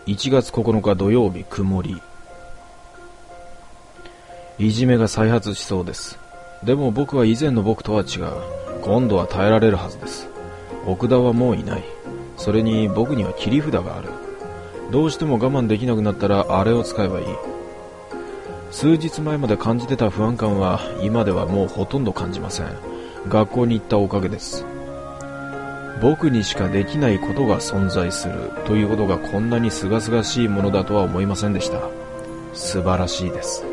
1月9日土曜日曇り。いじめが再発しそうです。でも僕は以前の僕とは違う。今度は耐えられるはずです。奥田はもういない。それに僕には切り札がある。どうしても我慢できなくなったらあれを使えばいい。数日前まで感じてた不安感は今ではもうほとんど感じません。学校に行ったおかげです。僕にしかできないことが存在するということがこんなに清々しいものだとは思いませんでした。素晴らしいです。